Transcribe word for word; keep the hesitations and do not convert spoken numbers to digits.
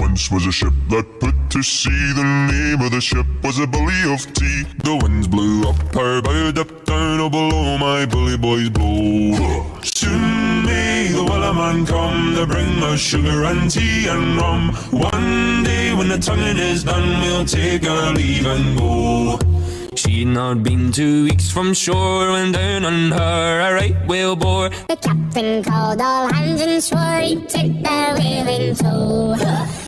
once was a ship that put to sea. The name of the ship was a Billy of Tea. The winds blew up her bow, up down, oh below my bully boys blow. Soon may the Wellerman come to bring us sugar and tea and rum. One day when the tonguing is done, we'll take our leave and go. She'd not been two weeks from shore when down on her a right whale bore. The captain called all hands and swore he'd take the whale in tow.